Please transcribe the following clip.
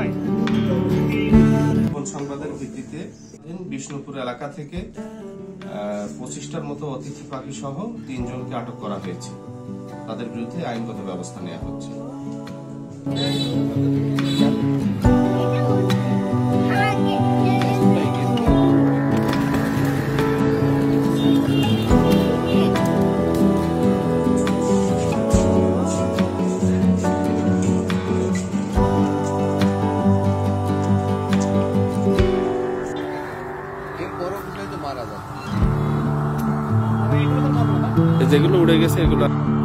সংবাদের ভিত্তিতে বিষ্ণুপুর এলাকা থেকে 25টার মতো অতিথি পাখি সহ 3 জনকে আটক করা হয়েছে। তাদের বিরুদ্ধে আইনগত ব্যবস্থা নেওয়া হচ্ছে। যেগুলো উড়ে গেছে এগুলো